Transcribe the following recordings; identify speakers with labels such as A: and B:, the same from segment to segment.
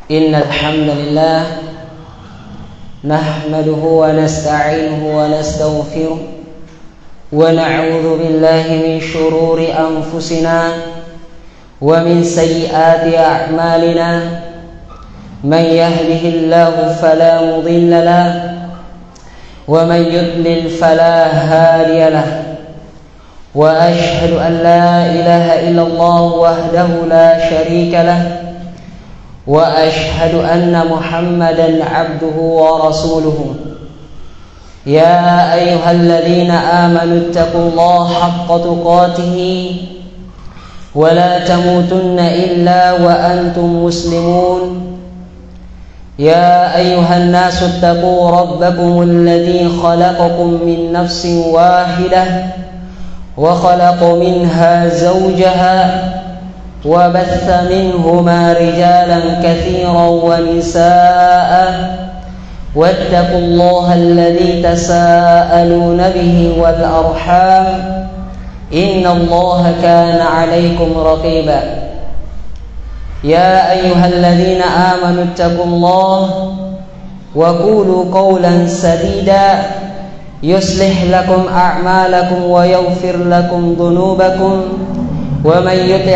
A: إن الحمد لله نحمده ونستعينه ونستغفره ونعوذ بالله من شرور أنفسنا ومن سيئات أعمالنا من يهده الله فلا مضل له ومن يضلل فلا هادي له وأشهد أن لا إله إلا الله وحده لا شريك له وأشهد أن محمدا عبده ورسوله يا أيها الذين آمنوا اتقوا الله حق تقاته ولا تموتن إلا وأنتم مسلمون يا أيها الناس اتقوا ربكم الذي خلقكم من نفس واحدة وخلق منها زوجها وبث منهما رجالا كثيرا ونساء واتقوا الله الذي تساءلون به والأرحام إن الله كان عليكم رقيبا يا أيها الذين آمنوا اتقوا الله وقولوا قولا سديدا يصلح لكم أعمالكم ويغفر لكم ذنوبكم ومن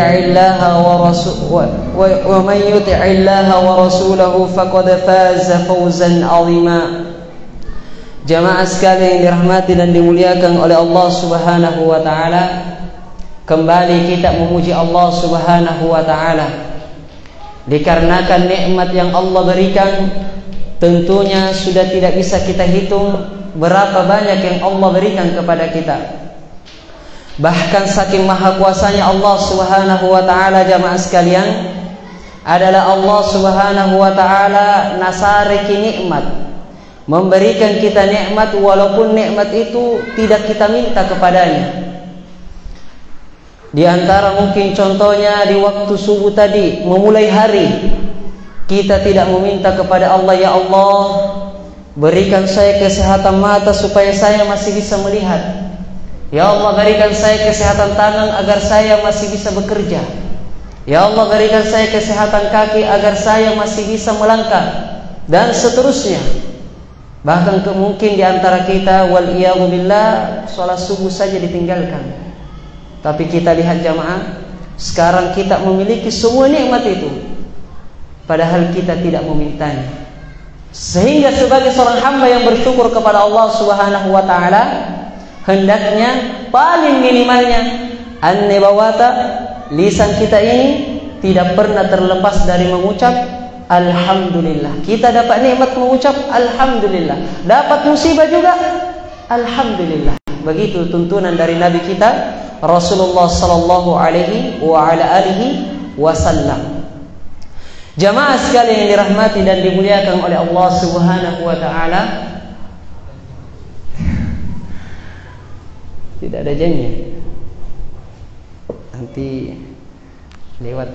A: يطع الله ورسوله فقد فاز فوزا عظيما. Jamaah sekalian yang dirahmati dan dimuliakan oleh Allah Subhanahu wa taala, kembali kita memuji Allah Subhanahu wa taala dikarenakan nikmat yang Allah berikan. Tentunya sudah tidak bisa kita hitung berapa banyak yang Allah berikan kepada kita. Bahkan saking maha kuasanya Allah Subhanahu wa taala, jamaah sekalian, adalah Allah Subhanahu wa taala nasariki nikmat, memberikan kita nikmat walaupun nikmat itu tidak kita minta kepadanya. Di antara mungkin contohnya di waktu subuh tadi, memulai hari, kita tidak meminta kepada Allah, ya Allah, berikan saya kesehatan mata supaya saya masih bisa melihat. Ya Allah, berikan saya kesehatan tangan agar saya masih bisa bekerja. Ya Allah, berikan saya kesehatan kaki agar saya masih bisa melangkah, dan seterusnya. Bahkan mungkin di antara kita, wal iyadu billah, sholat subuh saja ditinggalkan. Tapi kita lihat jamaah, sekarang kita memiliki semua nikmat itu, padahal kita tidak memintanya. Sehingga sebagai seorang hamba yang bersyukur kepada Allah Subhanahu wa taala, hendaknya paling minimalnya an-nibawata, lisan kita ini tidak pernah terlepas dari mengucap alhamdulillah. Kita dapat nikmat mengucap alhamdulillah, dapat musibah juga alhamdulillah. Begitu tuntunan dari Nabi kita Rasulullah sallallahu alaihi wa ala alihi wasallam. Jamaah sekalian yang dirahmati dan dimuliakan oleh Allah Subhanahu wa taala, tidak ada janji nanti lewat.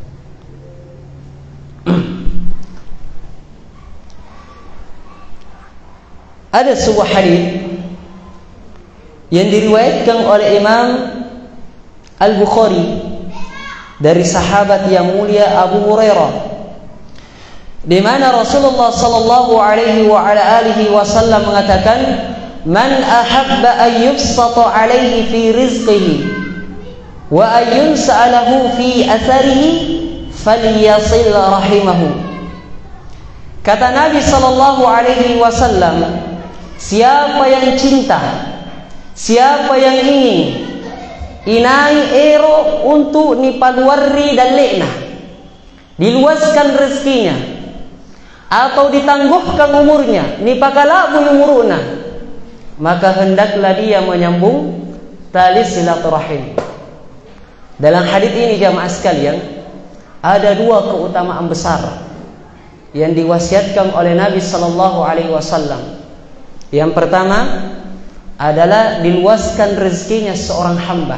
A: Ada sebuah hadis yang diriwayatkan oleh Imam Al-Bukhari dari sahabat yang mulia Abu Hurairah, di mana Rasulullah sallallahu alaihi wa ala alihi wasallam mengatakan, man ahabba an yubsata alaihi fi rizqihi wa an yunsa'alahu fi atharihi falyasil rahimahu. Kata Nabi sallallahu alaihi wasallam, siapa yang cinta, siapa yang ingin inai ero untuk nipaluarri dan lekna, diluaskan rezekinya atau ditangguhkan umurnya, nipakalabu umuruna, maka hendaklah dia menyambung tali silaturahim. Dalam hadis ini jamaah sekalian, ada dua keutamaan besar yang diwasiatkan oleh Nabi sallallahu alaihi wasallam. Yang pertama adalah diluaskan rezekinya seorang hamba.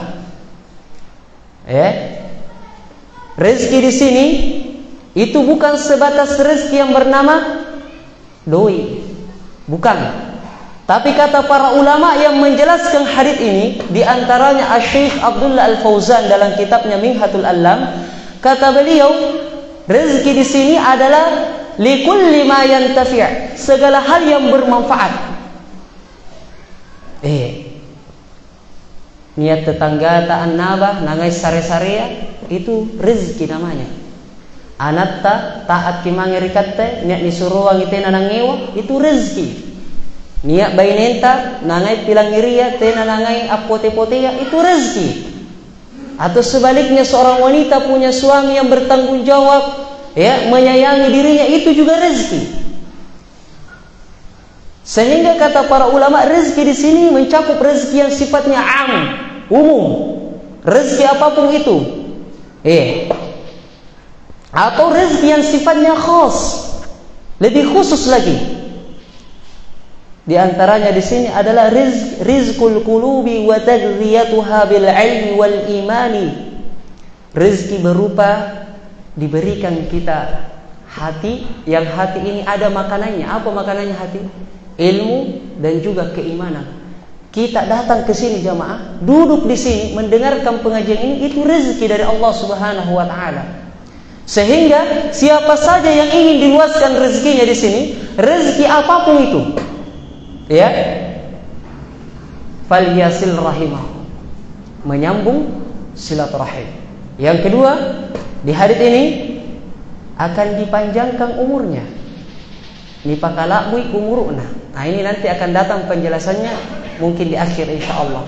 A: Rezeki di sini itu bukan sebatas rezeki yang bernama doi, bukan. Tapi kata para ulama yang menjelaskan hadis ini, di antaranya Asy-Syaikh Abdullah Al-Fauzan dalam kitabnya Minhatul Alam, kata beliau, Rezeki di sini adalah likulli ma yantafi', segala hal yang bermanfaat. Niat tetangga ta'an nabah nangai sare-sarea, itu rezeki namanya. Anatta taat kimangirikatte, niat nisuruang itena nangewa, itu rezeki. Niat bainenta nangai pilangiria tena nangai apote-potea, itu rezeki. Atau sebaliknya seorang wanita punya suami yang bertanggung jawab, ya, menyayangi dirinya, itu juga rezeki. Sehingga kata para ulama, rezeki di sini mencakup rezeki yang sifatnya umum, rezeki apapun itu, atau rezeki yang sifatnya khas, lebih khusus lagi. Di antaranya di sini adalah rizqul qulubi wa taghdhiyatuha bil ilmi wal imani. Rezeki berupa diberikan kita hati, yang hati ini ada makanannya. Apa makanannya hati? Ilmu dan juga keimanan. Kita datang ke sini jamaah, duduk di sini mendengarkan pengajian ini, itu rezeki dari Allah Subhanahu wa taala. Sehingga siapa saja yang ingin diluaskan rezekinya di sini, rezeki apapun itu, ya, falyasil rahimah, menyambung silaturahim. Yang kedua, di hadits ini akan dipanjangkan umurnya. Nipakalakui umuruna. Nah, ini nanti akan datang penjelasannya mungkin di akhir insyaallah.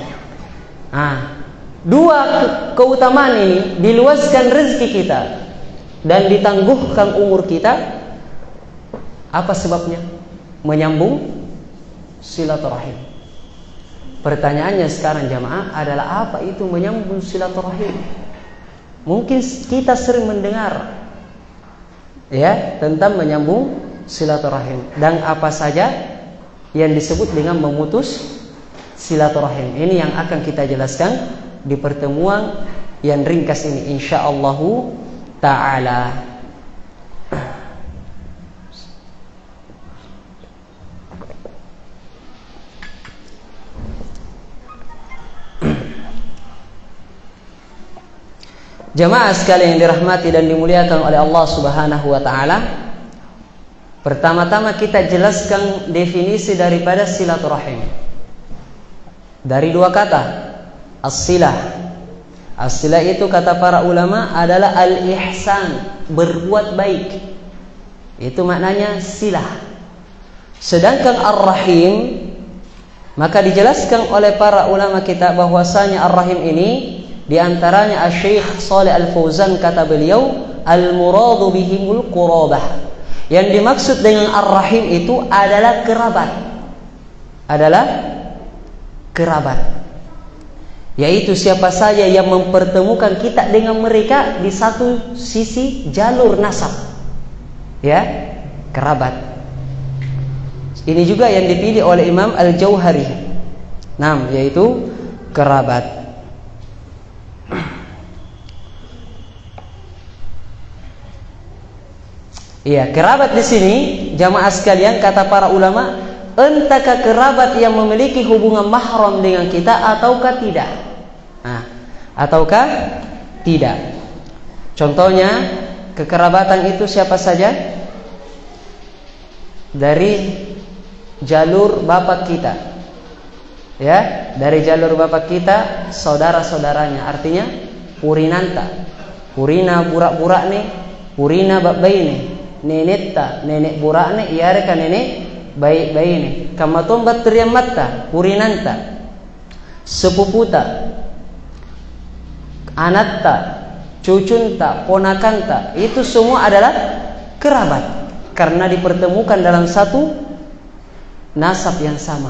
A: Dua keutamaan ini, diluaskan rezeki kita dan ditangguhkan umur kita. Apa sebabnya? Menyambung silaturahim. Pertanyaannya sekarang jamaah adalah, apa itu menyambung silaturahim? Mungkin kita sering mendengar, ya, tentang menyambung silaturahim dan apa saja yang disebut dengan memutus silaturahim. Ini yang akan kita jelaskan di pertemuan yang ringkas ini insyaallah ta'ala. Jamaah sekalian yang dirahmati dan dimuliakan oleh Allah Subhanahu wa taala, pertama-tama kita jelaskan definisi daripada silaturahim. Dari dua kata, as-silah. As-silah itu kata para ulama adalah al-ihsan, berbuat baik. Itu maknanya silah. Sedangkan ar-rahim, maka dijelaskan oleh para ulama kita bahwasanya ar-rahim ini, di antaranya Asy-Syaikh Shalih Al-Fauzan kata beliau, al-muradu bihimul qurabah. Yang dimaksud dengan ar-rahim itu adalah kerabat. Adalah kerabat. Yaitu siapa saja yang mempertemukan kita dengan mereka di satu sisi jalur nasab. Ya, kerabat. Ini juga yang dipilih oleh Imam Al-Jauhari. Yaitu kerabat. Iya, kerabat di sini jamaah sekalian kata para ulama, entahkah kerabat yang memiliki hubungan mahram dengan kita ataukah tidak. Ataukah tidak. Contohnya, kekerabatan itu siapa saja? Dari jalur bapak kita. Ya, dari jalur bapak kita, saudara-saudaranya, artinya purinanta. Purina burak-burak nih, purina babai nih. Nenetta, nenek burakne, iareka nenek bayi-bayi ini. Kamatombat triamatta, purinanta. Sepuputa, anatta, cucunta, ponakanta, itu semua adalah kerabat karena dipertemukan dalam satu nasab yang sama.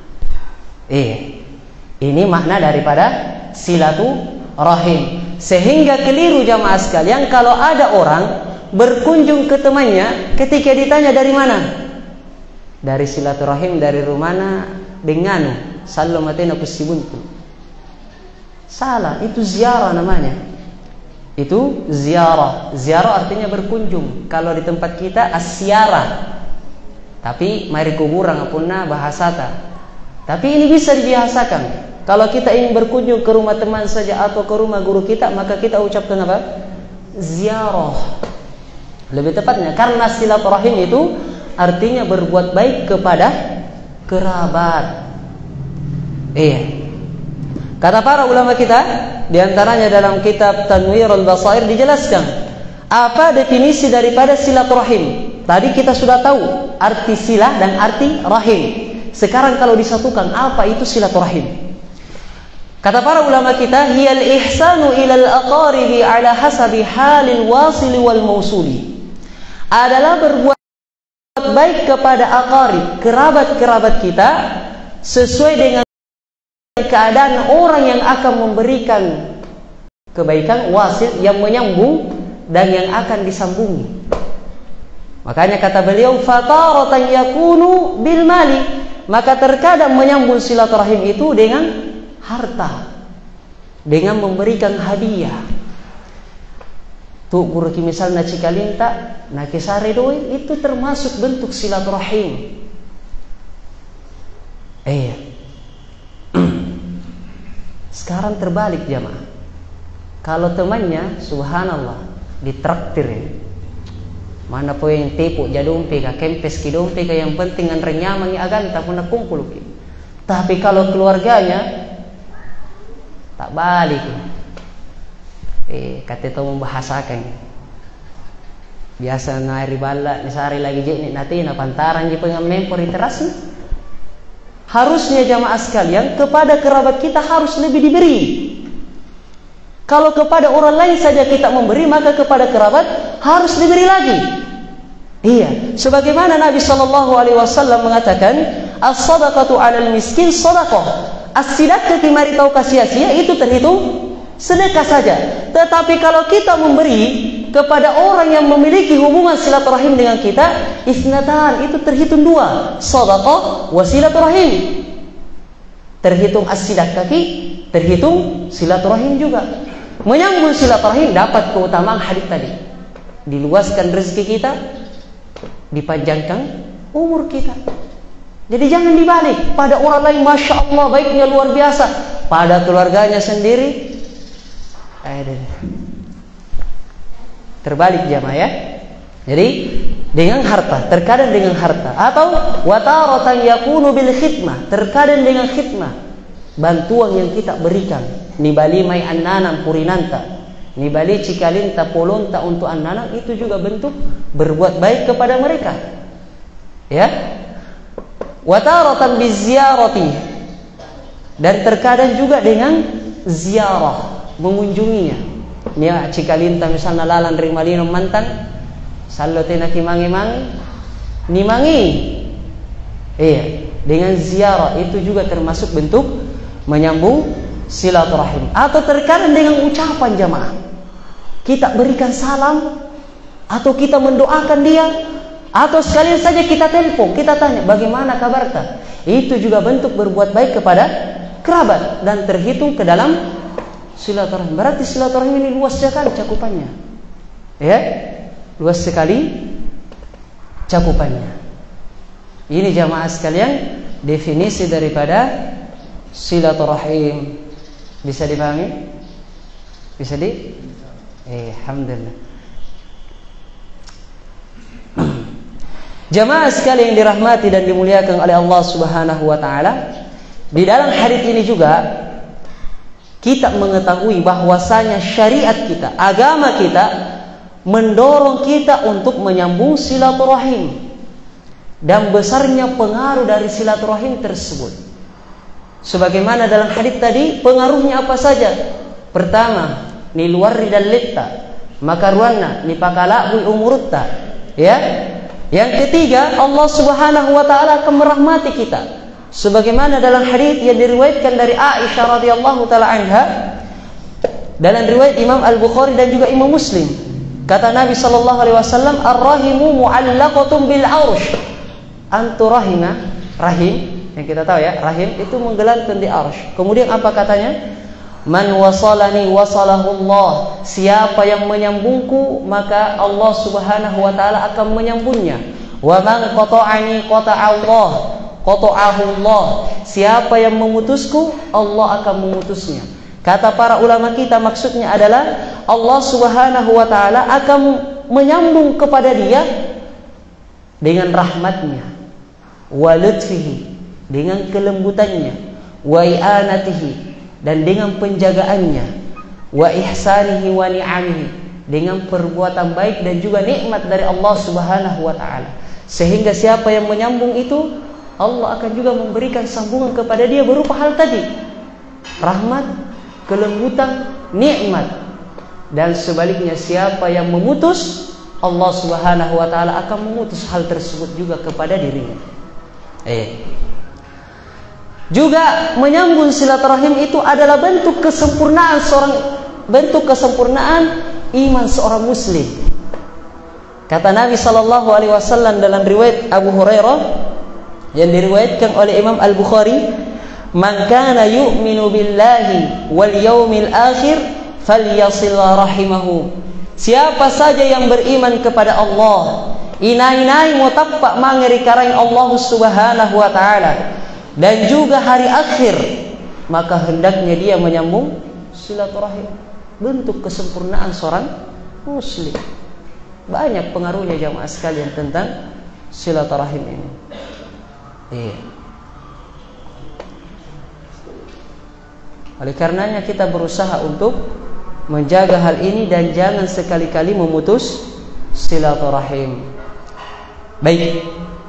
A: Ini makna daripada silaturahim. Sehingga keliru jamaah sekalian kalau ada orang berkunjung ke temannya, ketika ditanya dari mana, dari silaturahim, dari rumana dengan sallu matena kusibuntu. Salah, itu ziarah namanya. Itu ziarah. Ziarah artinya berkunjung. Kalau di tempat kita asyarah. Tapi mari kuburang apunna bahasata. Tapi ini bisa dibiasakan. Kalau kita ingin berkunjung ke rumah teman saja atau ke rumah guru kita, maka kita ucapkan apa? Ziarah. Lebih tepatnya karena silaturahim itu artinya berbuat baik kepada kerabat. Iya. Kata para ulama kita, diantaranya dalam kitab Tanwirul Basair dijelaskan apa definisi daripada silaturahim. Tadi kita sudah tahu arti silah dan arti rahim. Sekarang kalau disatukan, apa itu silaturahim? Kata para ulama kita, hiyal ihsanu ilal aqaribi ala hasabi halil wasili wal mausuli. Adalah berbuat baik kepada aqarib, kerabat-kerabat kita, sesuai dengan keadaan orang yang akan memberikan kebaikan, wasil yang menyambung dan yang akan disambungi. Makanya kata beliau, fataratan yakunu bil mali, maka terkadang menyambung silaturahim itu dengan harta, dengan memberikan hadiah. Tu guru ki misalnya cikalinta, na kisare doi, itu termasuk bentuk silaturahim. Sekarang terbalik jamaah. Kalau temannya, subhanallah, ditraktir, mana po yang tipu jadumpi ka kempes ki dompi ka, yang penting an renyamang agan tak pernah kumpul ki. Tapi kalau keluarganya tak balik. Kata itu membahasakan. Biasa na ribala ni sari lagi je ni nanti na pantaran je pengamen por interasi. Harusnya jamaah sekalian, kepada kerabat kita harus lebih diberi. Kalau kepada orang lain saja kita memberi, maka kepada kerabat harus diberi lagi. Iya, sebagaimana Nabi SAW mengatakan, as-sadaqatu 'alal miskin sadaqah. As-sidaqah kimari tau sia-sia itu terhitung sedekah saja. Tetapi kalau kita memberi kepada orang yang memiliki hubungan silaturahim dengan kita, isnatan, itu terhitung dua, sadaqah wa silaturahim. Terhitung as-sidaqah, terhitung silaturahim juga. Menyambung silaturahim dapat keutamaan hadis tadi. Diluaskan rezeki kita, dipanjangkan umur kita. Jadi jangan dibalik. Pada orang lain masya Allah baiknya luar biasa, pada keluarganya sendiri terbalik jamaah ya. Jadi dengan harta, terkadang dengan harta, atau wataratan yakunu bil khidmah, terkadang dengan khidmah, bantuan yang kita berikan. Nibali mai annanam purinanta, nibali cikalinta polonta untuk annanam, itu juga bentuk berbuat baik kepada mereka. Ya. Wataratan biziarati, dan terkadang juga dengan ziarah, mengunjunginya. Nia cikalinta misalnya lalan ring malino mantan, salote na kimangi-mangi, nimangi. Iya, dengan ziarah itu juga termasuk bentuk menyambung silaturahim. Atau terkadang dengan ucapan jamaah, kita berikan salam, atau kita mendoakan dia, atau sekalian saja kita telepon, kita tanya bagaimana kabarnya. Itu juga bentuk berbuat baik kepada kerabat dan terhitung ke dalam silaturahim. Berarti silaturahim ini luas sekali cakupannya. Ya, luas sekali cakupannya. Ini jamaah sekalian definisi daripada silaturahim. Bisa dipahami? Bisa di? Alhamdulillah. Jamaah sekalian yang dirahmati dan dimuliakan oleh Allah Subhanahu wa taala, di dalam hadis ini juga kita mengetahui bahwasanya syariat kita, agama kita mendorong kita untuk menyambung silaturahim dan besarnya pengaruh dari silaturahim tersebut. Sebagaimana dalam hadis tadi, pengaruhnya apa saja? Pertama, ni luar dan litta, maka ruanna ni pakala hui umurutta. Ya. Yang ketiga, Allah Subhanahu wa taala akan merahmati kita. Sebagaimana dalam hadis yang diriwayatkan dari Aisyah radhiyallahu taala anha, dalam riwayat Imam Al-Bukhari dan juga Imam Muslim, kata Nabi sallallahu alaihi wasallam, ar-rahimu mu'allaqatun bil 'arsy. Antu rahima, rahim, yang kita tahu ya, rahim itu menggelantung di arsy. Kemudian apa katanya? Man wasalani wasalahu Allah. Siapa yang menyambungku, maka Allah Subhanahu wa taala akan menyambungnya. Wa man qata'ani qata'allah, qata'ahu Allah. Siapa yang memutusku, Allah akan memutusnya. Kata para ulama kita, maksudnya adalah Allah Subhanahu wa taala akan menyambung kepada dia dengan rahmatnya, wa lutfihi, dengan kelembutannya, wa i'anatihi, dan dengan penjagaannya, wa ihsanihi wa ni'amihi, dengan perbuatan baik dan juga nikmat dari Allah Subhanahu wa taala. Sehingga siapa yang menyambung itu, Allah akan juga memberikan sambungan kepada dia berupa hal tadi, rahmat, kelembutan, nikmat. Dan sebaliknya siapa yang memutus, Allah Subhanahu wa taala akan memutus hal tersebut juga kepada dirinya. Juga menyambung silaturahim itu adalah bentuk kesempurnaan iman seorang muslim. Kata Nabi sallallahu alaihi wasallam dalam riwayat Abu Hurairah yang diriwayatkan oleh Imam Al-Bukhari, "Man kana yu'minu billahi wal yaumil akhir falyasil rahimahu." Siapa saja yang beriman kepada Allah, inai-inai mau tapak mangeri karang Allah Subhanahu wa taala, dan juga hari akhir, maka hendaknya dia menyambung silaturahim. Bentuk kesempurnaan seorang muslim. Banyak pengaruhnya jamaah sekalian tentang silaturahim ini. Oleh karenanya kita berusaha untuk menjaga hal ini dan jangan sekali-kali memutus silaturahim. Baik.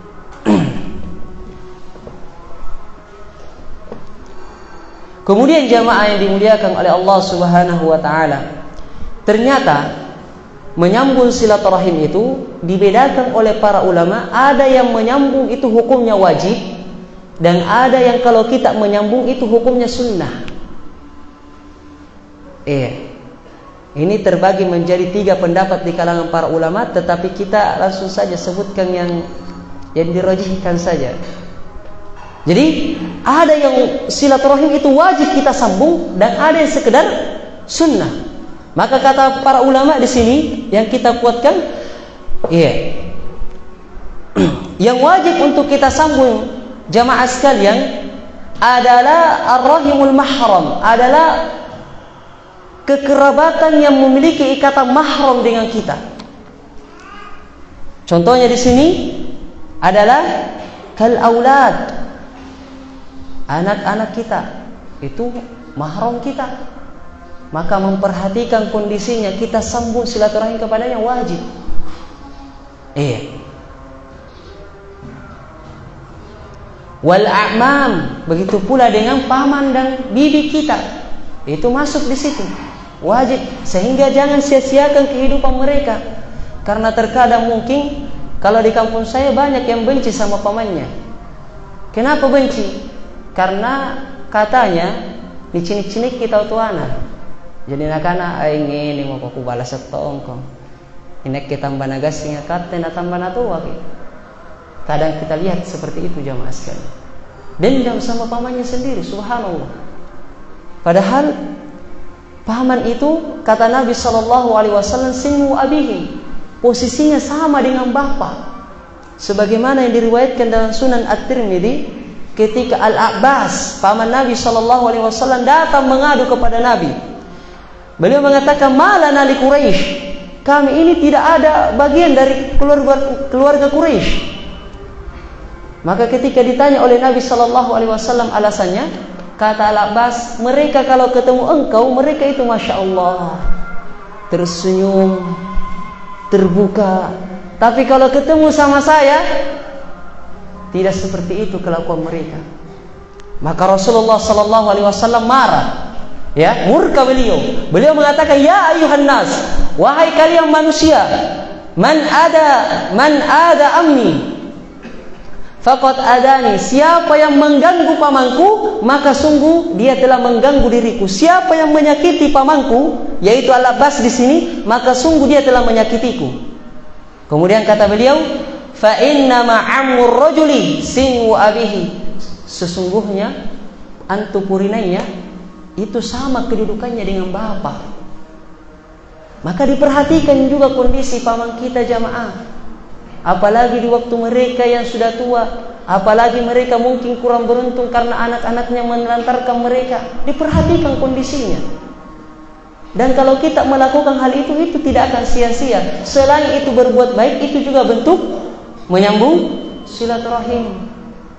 A: Kemudian jamaah yang dimuliakan oleh Allah Subhanahu wa taala, ternyata menyambung silaturahim itu dibedakan oleh para ulama. Ada yang menyambung itu hukumnya wajib, dan ada yang kalau kita menyambung itu hukumnya sunnah. Ini terbagi menjadi 3 pendapat di kalangan para ulama, tetapi kita langsung saja sebutkan yang dirajihkan saja. Jadi ada yang silaturahim itu wajib kita sambung, dan ada yang sekedar sunnah. Maka kata para ulama di sini yang kita kuatkan, yang wajib untuk kita sambung jamaah sekalian adalah ar-rahimul mahram, adalah kekerabatan yang memiliki ikatan mahram dengan kita. Contohnya di sini adalah kal aulad, anak-anak kita itu mahram kita. Maka memperhatikan kondisinya, kita sambung silaturahim kepadanya wajib. Wal a'mam, begitu pula dengan paman dan bibi kita, itu masuk di situ, wajib. Sehingga jangan sia-siakan kehidupan mereka, karena terkadang mungkin kalau di kampung saya banyak yang benci sama pamannya. Kenapa benci? Karena katanya dicinik-cinik kita tuana. Jadi nakana ingin mau aku balas setongkong. Inek kita tambah nagasnya kata na tambah natua. Kadang kita lihat seperti itu jamaah sekalian. Dendam sama pamannya sendiri, subhanallah. Padahal paman itu kata Nabi sallallahu alaihi wasallam sinu abihi, posisinya sama dengan bapa. Sebagaimana yang diriwayatkan dalam Sunan At-Tirmidzi, ketika Al-Abbas paman Nabi sallallahu alaihi wasallam datang mengadu kepada Nabi. Beliau mengatakan, malana li Quraisy, kami ini tidak ada bagian dari keluarga Quraisy. Maka ketika ditanya oleh Nabi sallallahu alaihi wasallam alasannya, kata Al-Abbas, mereka kalau ketemu engkau, mereka itu masya Allah tersenyum, terbuka. Tapi kalau ketemu sama saya, tidak seperti itu kelakuan mereka. Maka Rasulullah sallallahu alaihi wasallam marah. Murka beliau. Beliau mengatakan, ya ayuhan nas, wahai kalian manusia, man ada ammi faqad adani, siapa yang mengganggu pamanku, maka sungguh dia telah mengganggu diriku. Siapa yang menyakiti pamanku, yaitu Al-Abbas di sini, maka sungguh dia telah menyakitiku. Kemudian kata beliau, fa inna ma'amur rajuli sinu abihi, sesungguhnya antu purinainya itu sama kedudukannya dengan bapa. Maka diperhatikan juga kondisi paman kita jamaah. Apalagi di waktu mereka yang sudah tua, apalagi mereka mungkin kurang beruntung karena anak-anaknya menelantarkan mereka. Diperhatikan kondisinya. Dan kalau kita melakukan hal itu tidak akan sia-sia. Selain itu berbuat baik, itu juga bentuk menyambung silaturahim.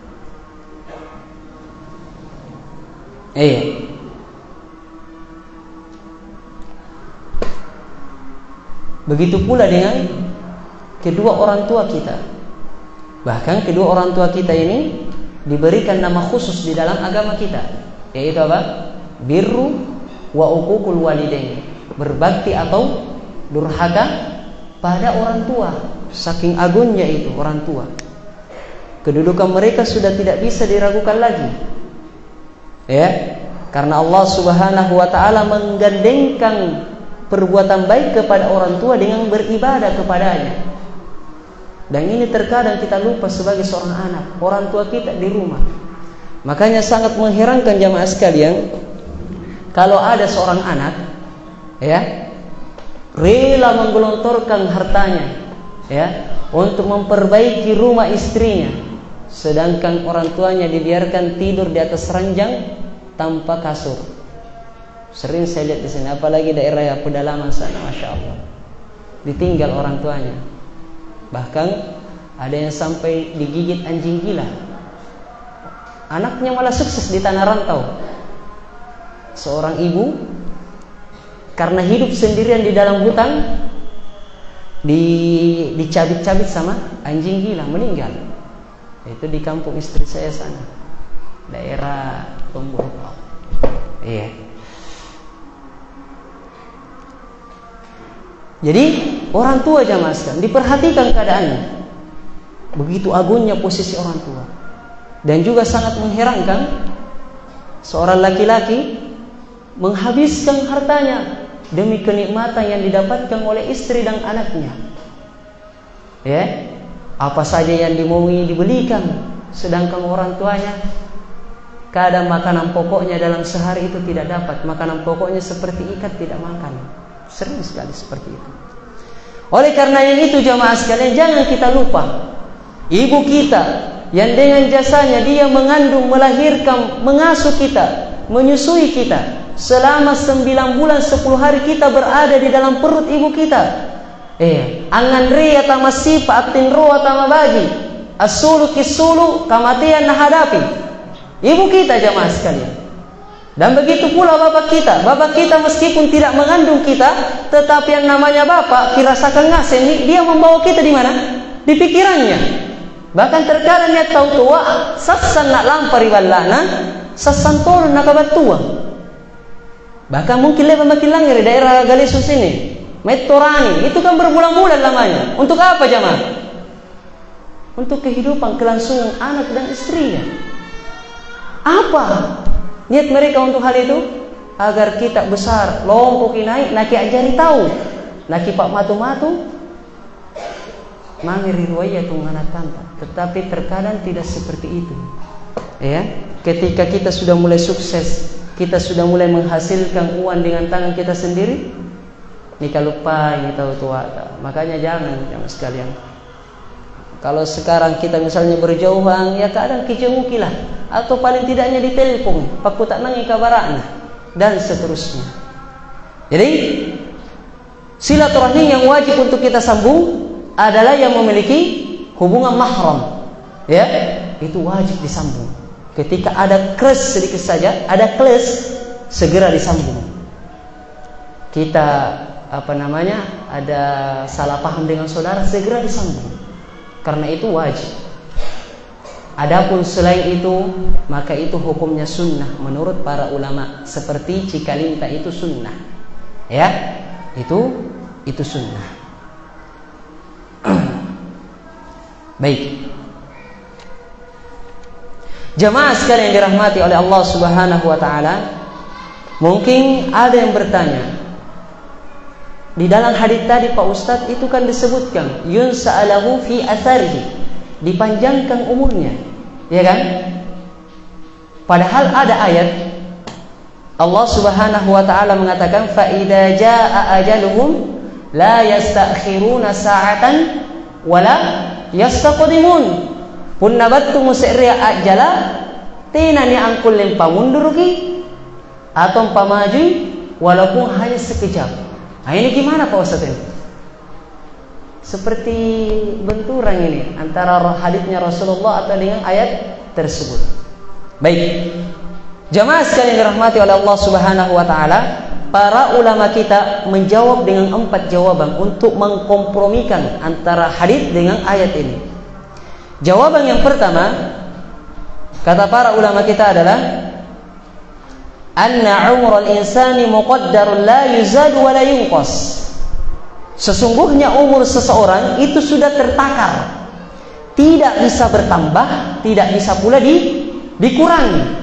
A: Begitu pula dengan kedua orang tua kita. Bahkan kedua orang tua kita ini diberikan nama khusus di dalam agama kita, yaitu apa? Birru wa uququl walidain. Berbakti atau durhaka pada orang tua. Saking agungnya itu orang tua. Kedudukan mereka sudah tidak bisa diragukan lagi. Ya, karena Allah Subhanahu wa taala menggandengkan perbuatan baik kepada orang tua dengan beribadah kepadanya. Dan ini terkadang kita lupa sebagai seorang anak, orang tua kita di rumah. Makanya sangat mengherankan jamaah sekalian, kalau ada seorang anak rela menggelontorkan hartanya untuk memperbaiki rumah istrinya, sedangkan orang tuanya dibiarkan tidur di atas ranjang tanpa kasur. Sering saya lihat di sini, apalagi daerah pedalaman sana, masya Allah, ditinggal orang tuanya. Bahkan ada yang sampai digigit anjing gila. Anaknya malah sukses di tanah rantau. Seorang ibu karena hidup sendirian di dalam hutan, dicabik-cabik sama anjing gila, meninggal. Itu di kampung istri saya sana, daerah Pemburuk. Jadi orang tua jamaah sekalian, diperhatikan keadaannya. Begitu agungnya posisi orang tua. Dan juga sangat mengherankan, seorang laki-laki menghabiskan hartanya demi kenikmatan yang didapatkan oleh istri dan anaknya. Apa saja yang dimaui dibelikan, sedangkan orang tuanya kadang makanan pokoknya dalam sehari itu tidak dapat. Makanan pokoknya seperti ikat tidak makan. Sering sekali seperti itu. Oleh karena yang itu jamaah sekalian, jangan kita lupa ibu kita yang dengan jasanya dia mengandung, melahirkan, mengasuh kita, menyusui kita. Selama 9 bulan 10 hari kita berada di dalam perut ibu kita. Angan ria tamasipa aktin roa tamabagi asulu kisulu kamatian nahadapi. Ibu kita jamaah sekalian. Dan begitu pula bapak kita. Bapak kita meskipun tidak mengandung kita, tetapi yang namanya bapak, kirasakan ngasih, dia membawa kita di mana? Di pikirannya. Bahkan terkadang dia tahu tua, sassan nak lampari balana, sassan tolong nak kabatua. Bahkan mungkin lebih makin langir di daerah Galesus ini, Metorani, itu kan berbulan-bulan lamanya. Untuk apa jamaah? Untuk kehidupan kelangsungan anak dan istrinya. Apa niat mereka untuk hal itu? Agar kita besar, lompok naik, naki ajari tahu, naki pak matu-matu, mangiri ruaya anak kanta. Tetapi terkadang tidak seperti itu. Ketika kita sudah mulai sukses, kita sudah mulai menghasilkan uang dengan tangan kita sendiri, nikah lupa ini tahu tua. Makanya jangan sekalian. Kalau sekarang kita misalnya berjauhan, ya kadang kijemukilah, atau paling tidaknya ditelepon, paku tak nangi kabarana, dan seterusnya. Jadi silaturahmi yang wajib untuk kita sambung adalah yang memiliki hubungan mahram. Itu wajib disambung. Ketika ada kles sedikit saja, ada kles, segera disambung. Kita ada salah paham dengan saudara, segera disambung. Karena itu wajib. Adapun selain itu, maka itu hukumnya sunnah menurut para ulama. Seperti cikalinta itu sunnah. Itu sunnah. Baik. Jamaah sekalian yang dirahmati oleh Allah Subhanahu wa taala, mungkin ada yang bertanya, di dalam hadis tadi Pak Ustadz itu kan disebutkan yunsa'alahu fi atharihi, dipanjangkan umurnya, ya kan? Padahal ada ayat Allah Subhanahu wa taala mengatakan fa idza jaa ajaluhum la yastakhiruna sa'atan wala yastaqdimun. Punnabattu musirriya ajala tinani angkul pamunduruki atau pamaju walaupun hanya sekejap. Nah, ini gimana Pak Ustaz ini? Seperti benturan ini antara haditsnya Rasulullah atau dengan ayat tersebut. Baik. Jamaah sekalian dirahmati oleh Allah Subhanahu wa taala, para ulama kita menjawab dengan 4 jawaban untuk mengkompromikan antara hadits dengan ayat ini. Jawaban yang pertama, kata para ulama kita adalah anna umral insani muqaddarun la yuzad wa la yunqas. Sesungguhnya umur seseorang itu sudah tertakar, tidak bisa bertambah, tidak bisa pula dikurangi.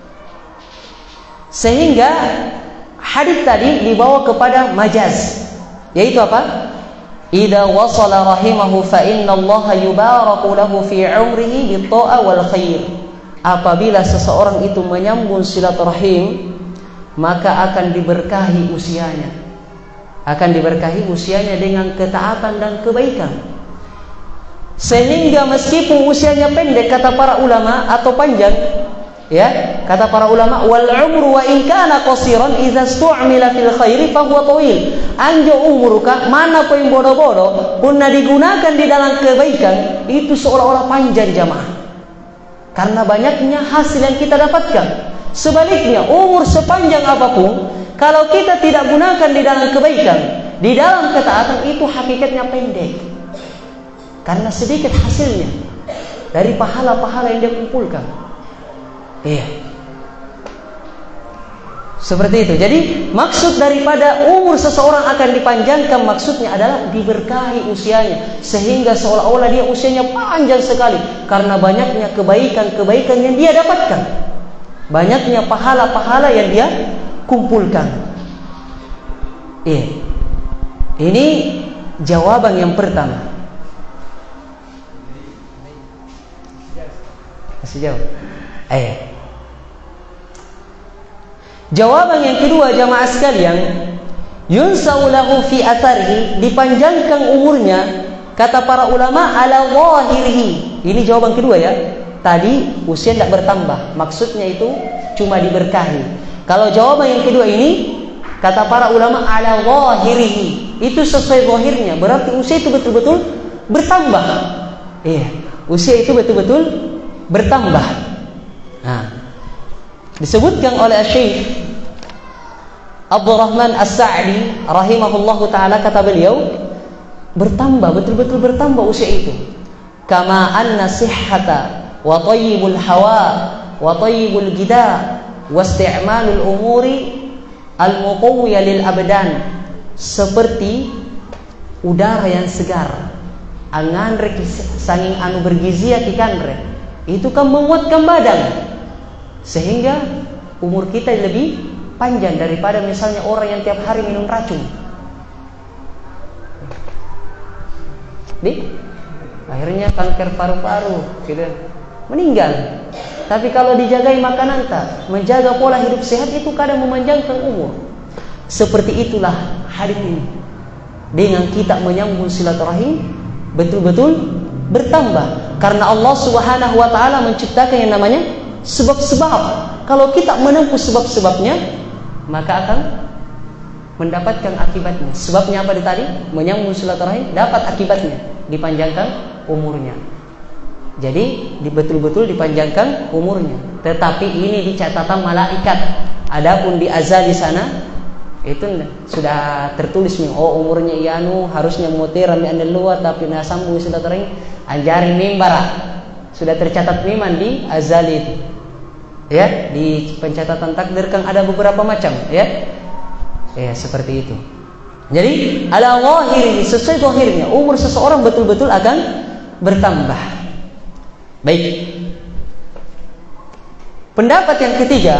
A: Sehingga hadis tadi dibawa kepada majaz, yaitu apa? Idza wasala rahimahu fa innallaha yubaraku lahu fi umrihi bit-ta'a wal khair. Apabila seseorang itu menyambung silaturahim, maka akan diberkahi usianya. Akan diberkahi usianya dengan ketaatan dan kebaikan. Sehingga meskipun usianya pendek, kata para ulama, atau panjang, ya, kata para ulama, wal umru wa in kana qasiran idza stu'mila fil khairi fa huwa tawil. Anjo umuruka, mana poin bodoh-bodoh punna digunakan di dalam kebaikan, itu seolah-olah panjang jamaah. Karena banyaknya hasil yang kita dapatkan. Sebaliknya, umur sepanjang apapun, kalau kita tidak gunakan di dalam kebaikan, di dalam ketaatan, itu hakikatnya pendek. Karena sedikit hasilnya dari pahala-pahala yang dia kumpulkan. Iya. Seperti itu. Jadi maksud daripada umur seseorang akan dipanjangkan, maksudnya adalah diberkahi usianya, sehingga seolah-olah dia usianya panjang sekali karena banyaknya kebaikan-kebaikan yang dia dapatkan, banyaknya pahala-pahala yang dia kumpulkan. Iya. Ini jawaban yang pertama. Masih jauh. Jawaban yang kedua jamaah sekalian, yunsau lahu fi atharihi, dipanjangkan umurnya, kata para ulama, ala zahirihi. Ini jawaban kedua ya. Tadi usia tidak bertambah, maksudnya itu cuma diberkahi. Kalau jawaban yang kedua ini, kata para ulama, ala zahirihi, itu sesuai zahirnya, berarti usia itu betul-betul bertambah. Iya, usia itu betul-betul bertambah. Nah, disebutkan oleh Syekh Abdurrahman As-Sa'di rahimahullahu taala, kata beliau, bertambah, betul-betul bertambah usia itu. Kama anna sihhata wa tayyibul hawa wa tayyibul gida wa isti'malul umuri al-muqawwiya lil abdan, seperti udara yang segar, angan rek sanging anu bergizia kikanre, itu kan menguatkan badan, sehingga umur kita lebih panjang daripada misalnya orang yang tiap hari minum racun. Akhirnya kanker paru-paru, gitu, meninggal. Tapi kalau dijagai makanan, menjaga pola hidup sehat, itu kadang memanjangkan umur. Seperti itulah hadis ini. Dengan kita menyambung silaturahim, betul-betul bertambah. Karena Allah Subhanahu wa taala menciptakan yang namanya sebab-sebab. Kalau kita menempuh sebab-sebabnya, maka akan mendapatkan akibatnya. Sebabnya apa tadi? Menyambung silaturahim, dapat akibatnya, dipanjangkan umurnya. Jadi betul-betul dipanjangkan umurnya. Tetapi ini di catatan malaikat. Adapun di azal di sana, itu sudah tertulis nih, oh umurnya ianu harusnya mutir ambil andel luar, tapi na sambung silaturahim anjarin mimbara. Sudah tercatat memang di azal itu. Ya, di pencatatan takdir kan ada beberapa macam, ya. Ya, seperti itu. Jadi ala zahiri, sesuai zahirnya, umur seseorang betul-betul akan bertambah. Baik. Pendapat yang ketiga,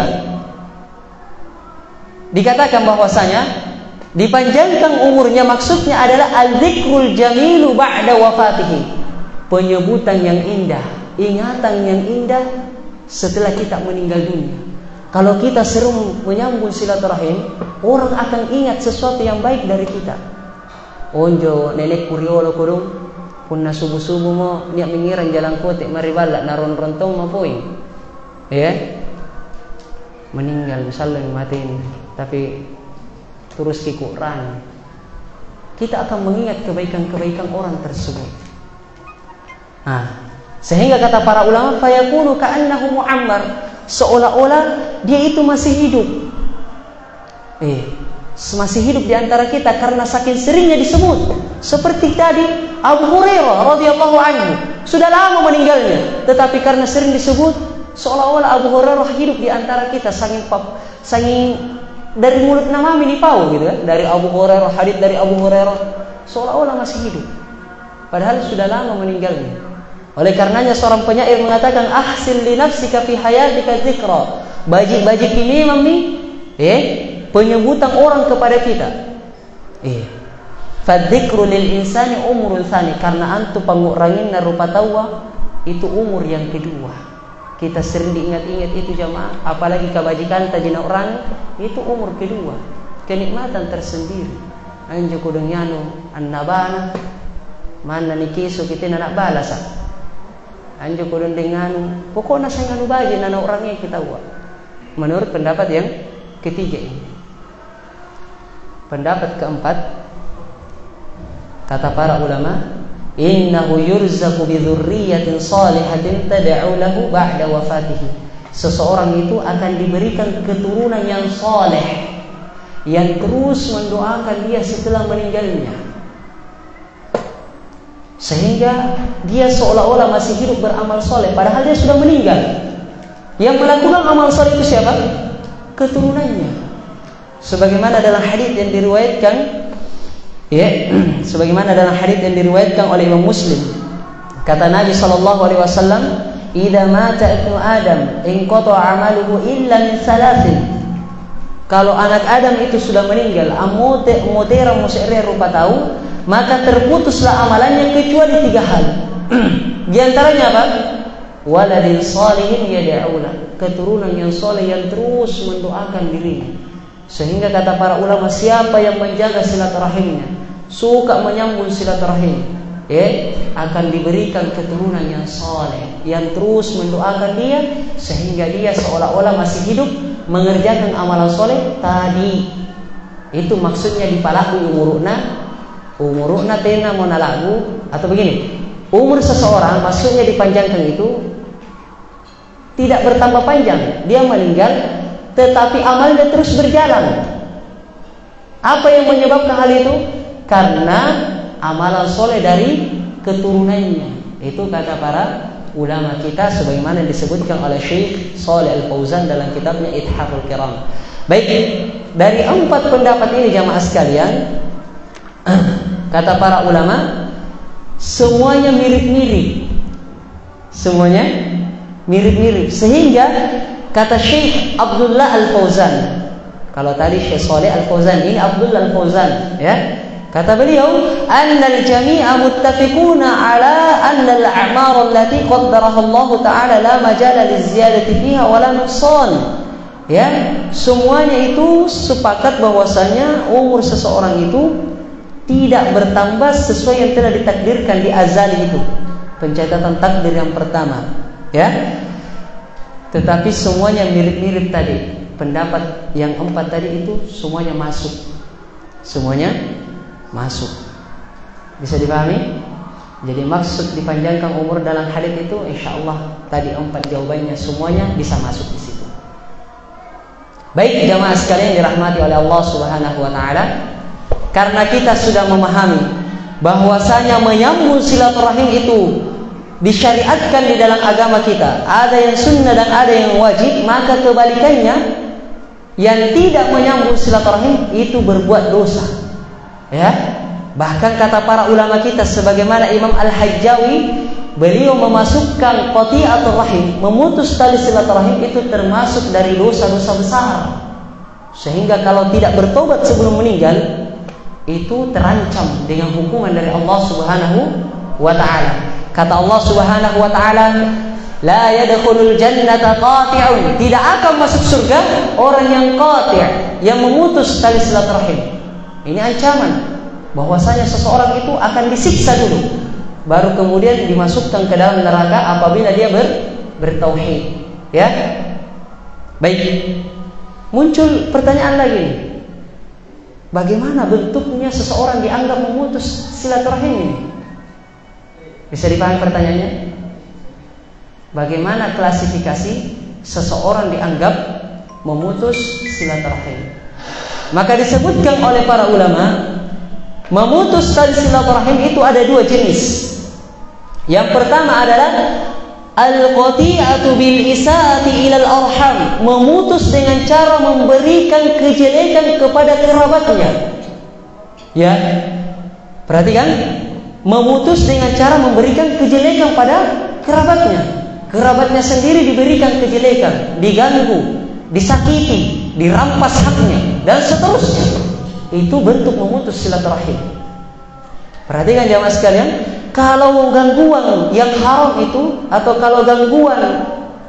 A: dikatakan bahwasanya dipanjangkan umurnya maksudnya adalah al-dzikrul jamilu ba'da wafatihi, penyebutan yang indah, ingatan yang indah setelah kita meninggal dunia. Kalau kita sering menyambung silaturahim, orang akan ingat sesuatu yang baik dari kita. Onjo nenek kuriolo kurung punna subuh-subuh mo niat mengiran jalan kotek mari balak naron rontong mo poin. Ya. Meninggal misalnya mati ini, tapi terus ke Quran, kita akan mengingat kebaikan-kebaikan orang tersebut. Sehingga kata para ulama, fayakunu ka'annahu mu'ammar, seolah-olah dia itu masih hidup. Masih hidup di antara kita karena saking seringnya disebut. Seperti tadi Abu Hurairah radhiyallahu anhu, sudah lama meninggalnya, tetapi karena sering disebut, seolah-olah Abu Hurairah hidup di antara kita, saking dari mulut nama ini pau gitu kan, dari Abu Hurairah, hadits dari Abu Hurairah, seolah-olah masih hidup, padahal sudah lama meninggalnya. Oleh karenanya seorang penyair mengatakan, ahsin li nafsika fi hayatika dzikra, bajik-bajik ini memang nih penyebutan orang kepada kita. Fadzikru lil insani umrul tsani, karena antu pangurangin rupa tawa itu umur yang kedua. Kita sering diingat-ingat itu jamaah, apalagi kebajikan tajina orang itu umur kedua, kenikmatan tersendiri. Anjo kudung yano annabana mana nikiso kita nak balas. Anjo kudung dengan pokoknya saya nganu baji nana orangnya kita buat. Menurut pendapat yang ketiga ini. Pendapat keempat, kata para ulama, innahu yurzaqu bi dzurriyyatin shalihatin tad'u lahu ba'da wafatihi. Seseorang itu akan diberikan keturunan yang saleh, yang terus mendoakan dia setelah meninggalnya, sehingga dia seolah-olah masih hidup beramal saleh padahal dia sudah meninggal. Yang melakukan amal saleh itu siapa? Keturunannya. Sebagaimana dalam hadits yang diriwayatkan, sebagaimana dalam hadits yang diriwayatkan oleh Imam Muslim, kata Nabi sallallahu alaihi wasallam, "Idza mata ibnu Adam, inqata 'amaluhu illa min thalathin." Kalau anak Adam itu sudah meninggal, amutera musire rupa tahu, maka terputuslah amalannya kecuali 3 hal. Di antaranya apa? Waladin salihin yad'ulah, keturunan yang saleh yang terus mendoakan dirinya. Sehingga kata para ulama, siapa yang menjaga silaturahimnya, suka menyambung silaturahim, akan diberikan keturunan yang saleh, yang terus mendoakan dia, sehingga dia seolah-olah masih hidup mengerjakan amalan saleh tadi. Itu maksudnya dipalaku umuruna tena monalagu, atau begini, umur seseorang maksudnya dipanjangkan itu tidak bertambah panjang, dia meninggal tetapi amalnya terus berjalan. Apa yang menyebabkan hal itu? Karena amalan soleh dari keturunannya. Itu kata para ulama kita, sebagaimana disebutkan oleh Syekh Shalih Al-Fauzan dalam kitabnya Ithaful Kiram. Baik, dari 4 pendapat ini jamaah sekalian, kata para ulama, semuanya mirip-mirip. Semuanya mirip-mirip, sehingga kata Syekh Abdullah Al-Fauzan, kalau tadi Syekh Shalih Al-Fauzan, ini Abdullah Al-Fauzan, kata beliau, annal jami'a muttafiquna ala anna al-a'mar allati qaddaraha Allah Ta'ala la majala liziyadati fiha wala nuqsan. Semuanya itu sepakat bahwasanya umur seseorang itu tidak bertambah sesuai yang telah ditakdirkan di azali itu, pencatatan takdir yang pertama, Tetapi semuanya mirip-mirip tadi. Pendapat yang 4 tadi itu semuanya masuk. Semuanya masuk. Bisa dipahami? Jadi maksud dipanjangkan umur dalam hadits itu, insyaallah tadi 4 jawabannya semuanya bisa masuk di situ. Baik jamaah sekalian dirahmati oleh Allah Subhanahu wa taala, karena kita sudah memahami bahwasanya menyambung silaturahim itu disyariatkan di dalam agama kita, ada yang sunnah dan ada yang wajib, maka kebalikannya, yang tidak menyambung silaturahim itu berbuat dosa. Bahkan kata para ulama kita, sebagaimana Imam Al-Hajjawi, beliau memasukkan qati'atul rahim, memutus tali silaturahim itu termasuk dari dosa-dosa besar, sehingga kalau tidak bertobat sebelum meninggal itu terancam dengan hukuman dari Allah Subhanahu wa taala. Kata Allah Subhanahu wa taala, la yadkhulul jannata qati'un, tidak akan masuk surga orang yang qati', yang memutus tali silaturahim. Ini ancaman bahwasanya seseorang itu akan disiksa dulu, baru kemudian dimasukkan ke dalam neraka apabila dia bertauhid. Baik. Muncul pertanyaan lagi. Bagaimana bentuknya seseorang dianggap memutus silaturahim ini? Bisa dipahami pertanyaannya? Bagaimana klasifikasi seseorang dianggap memutus silaturahim? Maka disebutkan oleh para ulama, memutus tali silaturahim itu ada dua jenis. Yang pertama adalah al-qati'atu bil isaati ilal arham, memutus dengan cara memberikan kejelekan kepada kerabatnya. Ya, perhatikan, memutus dengan cara memberikan kejelekan pada kerabatnya. Kerabatnya sendiri diberikan kejelekan, diganggu, disakiti, dirampas haknya, dan seterusnya. Itu bentuk memutus silaturahim. Perhatikan jamaah sekalian, kalau gangguan yang haram itu, atau kalau gangguan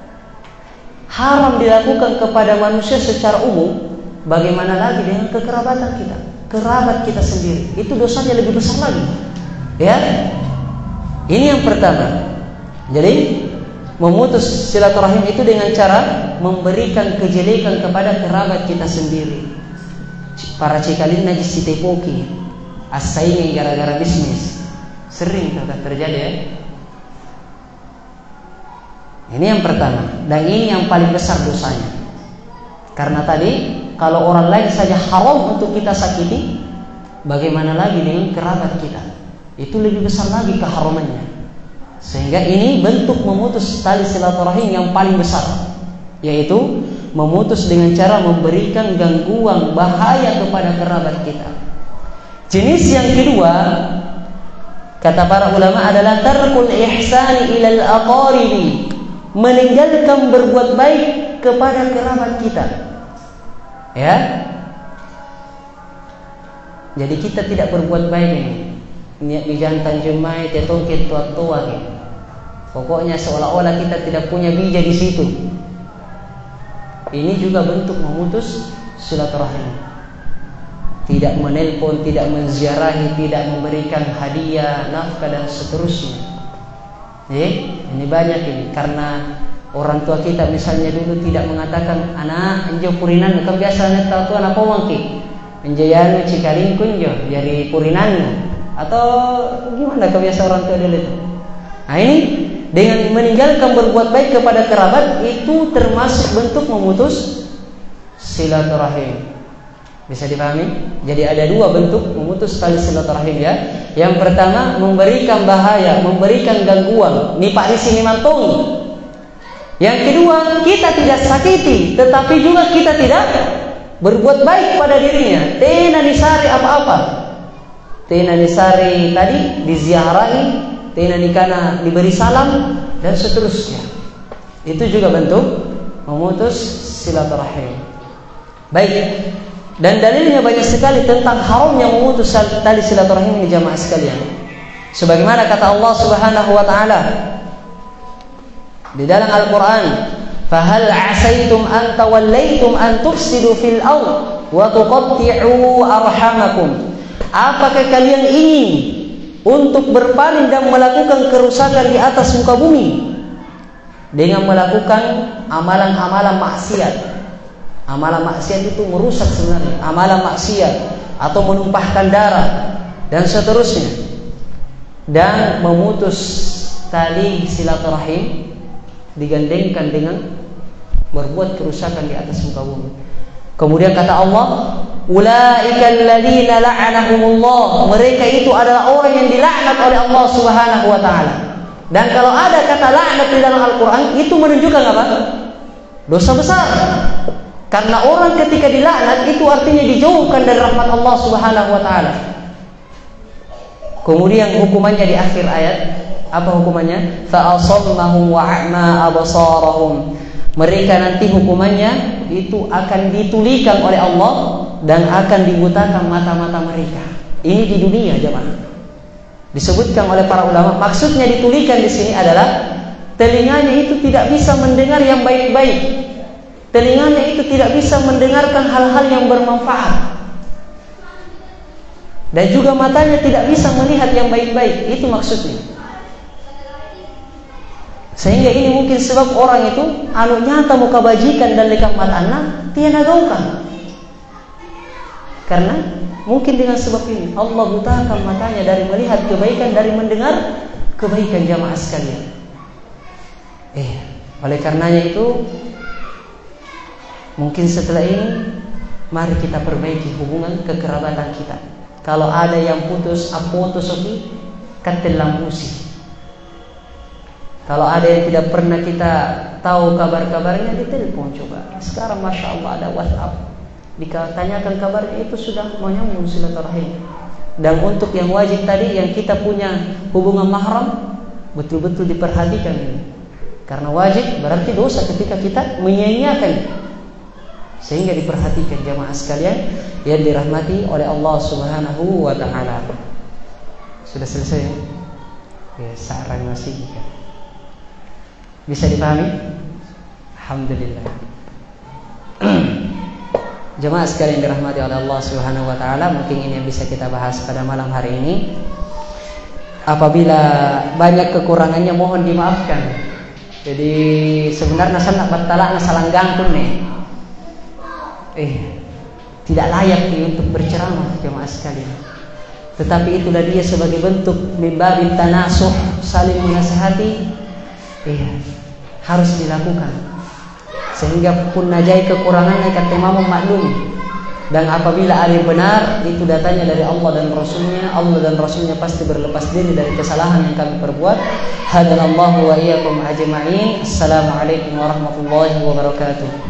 A: haram dilakukan kepada manusia secara umum, bagaimana lagi dengan kekerabatan kita, kerabat kita sendiri? Itu dosanya lebih besar lagi. Ya, ini yang pertama. Jadi memutus silaturahim itu dengan cara memberikan kejelekan kepada kerabat kita sendiri. Para cikalin najis citepoki, asaing gara-gara bisnis. Sering terjadi ya. Ini yang pertama, dan ini yang paling besar dosanya. Karena tadi kalau orang lain saja haram untuk kita sakiti, bagaimana lagi dengan kerabat kita? Itu lebih besar lagi keharamannya. Sehingga ini bentuk memutus tali silaturahim yang paling besar, yaitu memutus dengan cara memberikan gangguan bahaya kepada kerabat kita. Jenis yang kedua, kata para ulama, adalah tarkul ihsani ilal aqaribi, meninggalkan berbuat baik kepada kerabat kita. Ya, jadi kita tidak berbuat baik ini. Niat bijantan jemai tetongkit tua-tua gitu. Pokoknya seolah-olah kita tidak punya bija di situ. Ini juga bentuk memutus silaturahim. Tidak menelpon, tidak menziarahi, tidak memberikan hadiah, nafkah dan seterusnya. Ini banyak ini karena orang tua kita misalnya dulu tidak mengatakan anak enjo purinan, kan biasanya tahu tuan apa wangki. Enjayanu cikaling kunjo dari purinan. Atau gimana kebiasaan orang tua dulu itu? Nah ini dengan meninggalkan berbuat baik kepada kerabat itu termasuk bentuk memutus silaturahim. Bisa dipahami? Jadi ada dua bentuk memutus tali silaturahim ya. Yang pertama memberikan bahaya, memberikan gangguan, nipak di sini mantung. Yang kedua kita tidak sakiti, tetapi juga kita tidak berbuat baik pada dirinya. Tena disari apa-apa. Tena disari tadi diziarahi, tena nikana diberi salam dan seterusnya. Itu juga bentuk memutus silaturahim. Baik. Dan dalilnya banyak sekali tentang haramnya memutus tali silaturahim ini jamaah sekalian. Sebagaimana kata Allah Subhanahu wa taala di dalam Al-Qur'an, "Fahal 'asaitum an tawallaitum an tufsidu fil ardh wa tuqatti'u arhamakum?" Apakah kalian ingin untuk berpaling dan melakukan kerusakan di atas muka bumi dengan melakukan amalan-amalan maksiat? Amalan maksiat itu merusak sebenarnya. Amalan maksiat atau menumpahkan darah dan seterusnya. Dan memutus tali silaturahim digandengkan dengan berbuat kerusakan di atas muka bumi. Kemudian kata Allah, ulaika alladziina la'anahumullah, mereka itu adalah orang yang dilaknat oleh Allah Subhanahu wa taala. Dan kalau ada kata laknat di dalam Al-Qur'an itu menunjukkan apa? Dosa besar. Karena orang ketika dilaknat itu artinya dijauhkan dari rahmat Allah Subhanahu wa taala. Kemudian hukumannya di akhir ayat, apa hukumannya? Fa asammahum wa a'ma absarahum. Mereka nanti hukumannya itu akan ditulikan oleh Allah dan akan dibutakan mata-mata mereka. Ini di dunia jemaah. Disebutkan oleh para ulama, maksudnya ditulikan di sini adalah telinganya itu tidak bisa mendengar yang baik-baik. Telinganya itu tidak bisa mendengarkan hal-hal yang bermanfaat. Dan juga matanya tidak bisa melihat yang baik-baik. Itu maksudnya. Sehingga ini mungkin sebab orang itu anu nyata muka bajikan dan lekang mata anak tiada gaukan. Karena Mungkin dengan sebab ini Allah butakan matanya dari melihat kebaikan, dari mendengar kebaikan jamaah sekalian. Oleh karenanya itu, mungkin setelah ini mari kita perbaiki hubungan kekerabatan kita. Kalau ada yang putus, kantel lampusi. Kalau ada yang tidak pernah kita tahu kabar-kabarnya, ditelepon coba. Sekarang Masya Allah ada WhatsApp, ditanyakan kabarnya, itu sudah menyambung silaturahim. Dan untuk yang wajib tadi, yang kita punya hubungan mahram, betul-betul diperhatikan ini. Karena wajib berarti dosa ketika kita menyia-nyiakan. Sehingga diperhatikan jamaah sekalian yang dirahmati oleh Allah Subhanahu wa taala. Sudah selesai? Ya, saran masih. Bisa dipahami? Alhamdulillah. Jemaah sekalian dirahmati oleh Allah Subhanahu wa taala, mungkin ini yang bisa kita bahas pada malam hari ini. Apabila banyak kekurangannya mohon dimaafkan. Jadi sebenarnya saya nak bertalak salanggang pun nih. Tidak layak untuk berceramah jemaah sekalian. Tetapi itulah dia sebagai bentuk mimbabil tanasuh, saling menasihati. Harus dilakukan. Sehingga pun najai kekurangannya kata Imam maklum. Dan apabila ada yang benar, itu datanya dari Allah dan Rasulnya. Allah dan Rasulnya pasti berlepas diri dari kesalahan yang kami perbuat. Hadanallahu wa iyyakum ajma'in. Assalamualaikum warahmatullahi wabarakatuh.